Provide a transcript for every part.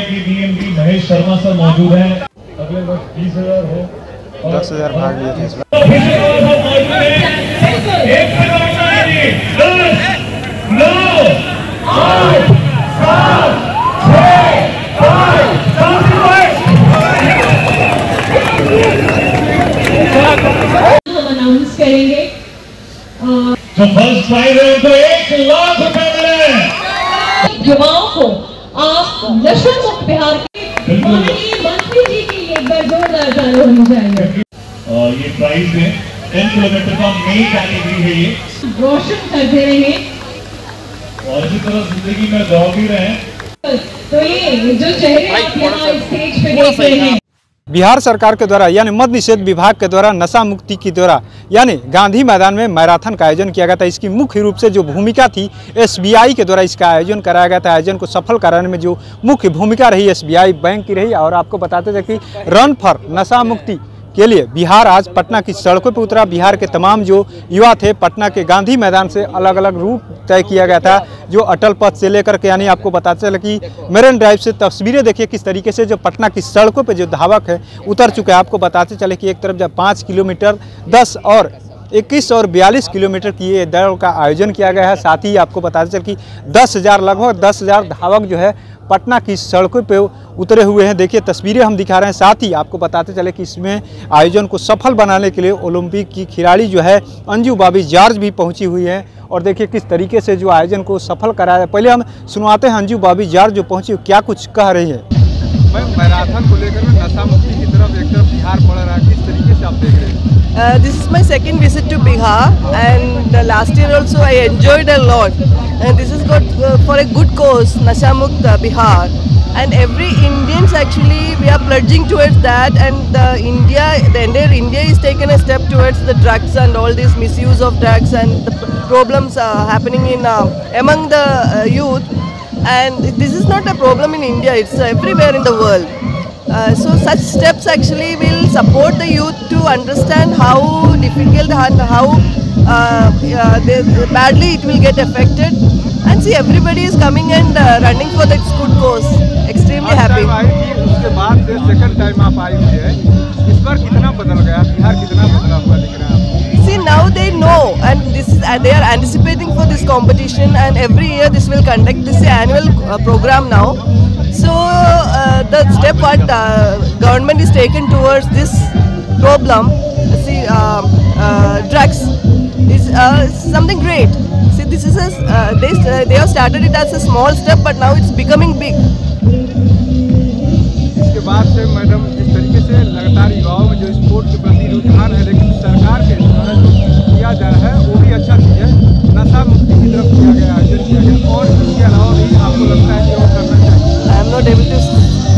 के DMD Mahesh Sharma sir मौजूद हैं। अगले वर्ष 20,000 हो 10,000 भाग लिए थे इस बार। हम अनाउंस करेंगे जो फर्स्ट प्राइज है उनको 1 लाख रुपए मिले। युवाओं को आप नशा मुक्त बिहार के माननीय मंत्री जी के लिए एक बार जोरदार तालियां होनी चाहिए। ये प्राइज है 10 किलोमीटर का मेन कैटेगरी है, ये रोशन करते रहे और इसी तरह जिंदगी में दौड़ भी रहे। तो ये जो चेहरे आप यहाँ स्टेज पे देख रहे हैं, बिहार सरकार के द्वारा यानी मद्य निषेध विभाग के द्वारा नशा मुक्ति की द्वारा यानी गांधी मैदान में मैराथन का आयोजन किया गया था। इसकी मुख्य रूप से जो भूमिका थी एसबीआई के द्वारा इसका आयोजन कराया गया था। आयोजन को सफल कराने में जो मुख्य भूमिका रही एसबीआई बैंक की रही। और आपको बताते थे कि रन फॉर नशा मुक्ति के लिए बिहार आज पटना की सड़कों पर उतरा। बिहार के तमाम जो युवा थे पटना के गांधी मैदान से अलग अलग रूट तय किया गया था, जो अटल पथ से लेकर के यानी आपको बताते चले कि मेरिन ड्राइव से तस्वीरें देखिए किस तरीके से जो पटना की सड़कों पे जो धावक है उतर चुके हैं। आपको बताते चले कि एक तरफ जब 5 किलोमीटर 10 और 21 और 42 किलोमीटर की ये दौड़ का आयोजन किया गया है। साथ ही आपको बताते चले कि 10,000 लगभग 10,000 धावक जो है पटना की सड़कों पे उतरे हुए हैं। देखिए तस्वीरें हम दिखा रहे हैं। साथ ही आपको बताते चले कि इसमें आयोजन को सफल बनाने के लिए ओलंपिक की खिलाड़ी जो है अंजू बॉबी जॉर्ज भी पहुंची हुई है। और देखिए किस तरीके से जो आयोजन को सफल कराया। पहले हम सुनवाते हैं अंजू बॉबी जॉर्ज जो पहुंची क्या कुछ कह रही है। मैराथन को लेकर नशा मुक्ति की तरफ एक तरफ बिहार बढ़ रहा है, किस तरीके से आप देख रहे हैं? This is my second visit to Bihar, and last year also I enjoyed a lot. And this is got for a good cause, Nasha Mukt Bihar. And every Indians actually we are pledging towards that. And the entire India is taken a step towards the drugs and all this misuse of drugs and the problems happening in among the youth. And this is not a problem in India; it's everywhere in the world. So such steps actually will support the youth to understand how difficult and how badly it will get affected. And see, everybody is coming and running for that good cause. Extremely happy. उसके बाद से second time आप आई हुई है, इस बार कितना बदल गया बिहार, कितना बदला हुआ दिख रहा है आपको? See, now they know, and this is they are anticipating for this competition, and every year this will conduct this annual program now. So the step what government is taken towards this problem, see, drugs is something great. See, this is they have started it as a small step, but now it's becoming big. इसके बाद से madam जिस तरीके से लगातार युवाओं में जो स्पोर्ट के प्रति रुझान है, लेकिन सरकार के द्वारा जो किया जा रहा है वो भी अच्छा चीज़ है। नशा मुक्ति की तरफ किया गया, आयोजन किया गया, और इसके अलावा भी आपको लगता है कि और करना चाहिए? I am not able to.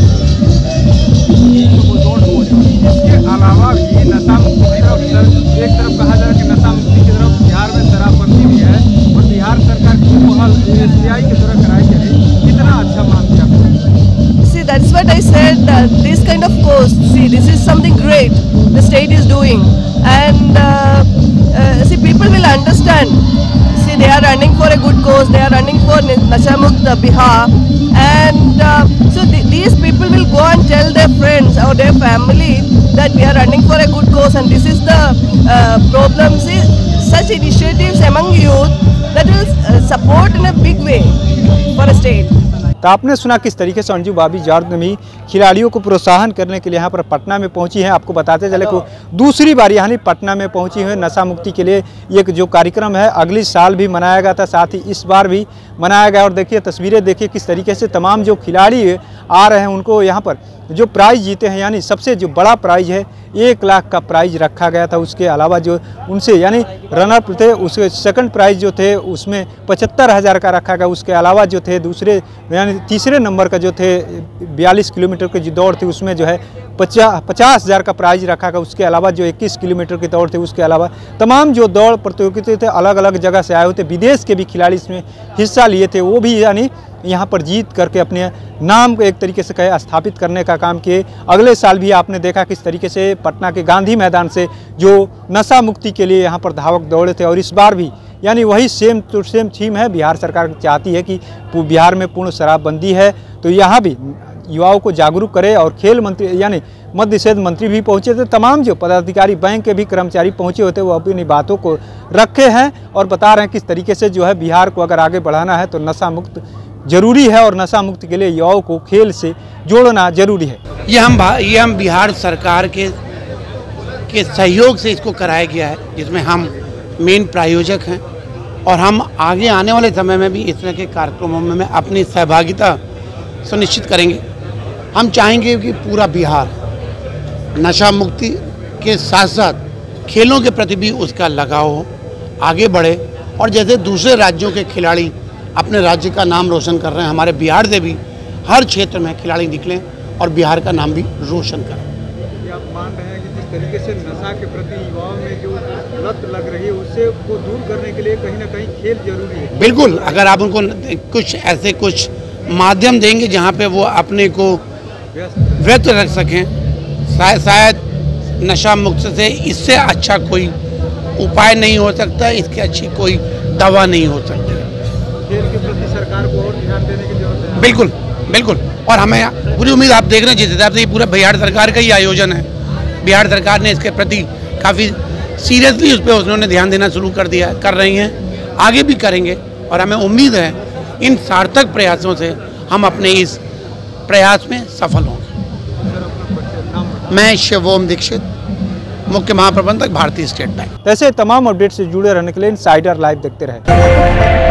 इसके अलावा भी नशा मुक्ति की तरफ एक तरफ कहा जा रहा है कि नशा मुक्ति की तरफ बिहार में शराबबंदी भी है, और बिहार सरकार की पहल एसबीआई के द्वारा कराई जा रही है, कितना अच्छा मानते हैं? See, that's what I said. This kind of course, see, this is something great the state is doing, and see, people will understand. See, they are running for a good cause. They are running for Nasha Mukt Bihar, and so these people will go and tell their friends or their family that we are running for a good cause, and this is the problem. See, such initiatives among youth that will support in a big way for a state. तो आपने सुना किस तरीके से Anju Bobby George ने भी खिलाड़ियों को प्रोत्साहन करने के लिए यहाँ पर पटना में पहुँची हैं। आपको बताते चले कि दूसरी बार यानी पटना में पहुँची हुई नशा मुक्ति के लिए ये जो कार्यक्रम है अगली साल भी मनाया गया था, साथ ही इस बार भी मनाया गया। और देखिए तस्वीरें देखिए किस तरीके से तमाम जो खिलाड़ी आ रहे हैं उनको यहाँ पर जो प्राइज़ जीते हैं यानी सबसे जो बड़ा प्राइज़ है 1 लाख का प्राइज़ रखा गया था। उसके अलावा जो उनसे यानी रनर थे उसके सेकंड प्राइज़ जो थे उसमें 75,000 का रखा गया। उसके अलावा जो थे दूसरे यानी तीसरे नंबर का जो थे 42 किलोमीटर की जो दौड़ थी उसमें जो है 50,000 का प्राइज़ रखा गया। उसके अलावा जो 21 किलोमीटर की दौड़ थी उसके अलावा तमाम जो दौड़ प्रतियोगिता थे अलग अलग जगह से आए हुए थे, विदेश के भी खिलाड़ी इसमें हिस्सा लिए थे, वो भी यानी यहाँ पर जीत करके अपने नाम को एक तरीके से कहे स्थापित करने का काम किए। अगले साल भी आपने देखा किस तरीके से पटना के गांधी मैदान से जो नशा मुक्ति के लिए यहाँ पर धावक दौड़े थे, और इस बार भी यानी वही सेम टू सेम थीम है। बिहार सरकार चाहती है कि बिहार में पूर्ण शराबबंदी है, तो यहाँ भी युवाओं को जागरूक करे। और खेल मंत्री यानी मद्य निषेध मंत्री भी पहुंचे थे, तमाम जो पदाधिकारी बैंक के भी कर्मचारी पहुंचे होते वो अपनी बातों को रखे हैं और बता रहे हैं किस तरीके से जो है बिहार को अगर आगे बढ़ाना है तो नशा मुक्त जरूरी है और नशा मुक्त के लिए युवाओं को खेल से जोड़ना जरूरी है। ये हम बिहार सरकार के सहयोग से इसको कराया गया है, जिसमें हम मेन प्रायोजक हैं और हम आगे आने वाले समय में भी इस तरह के कार्यक्रमों में अपनी सहभागिता सुनिश्चित करेंगे। हम चाहेंगे कि पूरा बिहार नशा मुक्ति के साथ साथ खेलों के प्रति भी उसका लगाव हो, आगे बढ़े और जैसे दूसरे राज्यों के खिलाड़ी अपने राज्य का नाम रोशन कर रहे हैं, हमारे बिहार से भी हर क्षेत्र में खिलाड़ी निकलें और बिहार का नाम भी रोशन करें। आप मान रहे हैं कि जिस तरीके से नशा के प्रति युवाओं में जो लत लग रही है उससे को दूर करने के लिए कहीं ना कहीं खेल जरूरी है। बिल्कुल, अगर आप उनको कुछ माध्यम देंगे जहाँ पे वो अपने को व्यस्त रख सकें, शायद नशा मुक्त से इससे अच्छा कोई उपाय नहीं हो सकता, इसके अच्छी कोई दवा नहीं हो सकती। खेल के प्रति सरकार को और ध्यान देने की जरूरत है। बिल्कुल बिल्कुल, और हमें पूरी उम्मीद, आप देख रहे हैं जिस हिसाब से ये पूरा बिहार सरकार का ही आयोजन है, बिहार सरकार ने इसके प्रति काफ़ी सीरियसली उस पर उन्होंने ध्यान देना शुरू कर दिया, कर रही हैं, आगे भी करेंगे और हमें उम्मीद है इन सार्थक प्रयासों से हम अपने इस प्रयास में सफल होंगे। मैं शिवोम दीक्षित, मुख्य महाप्रबंधक, भारतीय स्टेट बैंक। ऐसे तमाम अपडेट से जुड़े रहने के लिए इनसाइडर लाइव देखते रहें।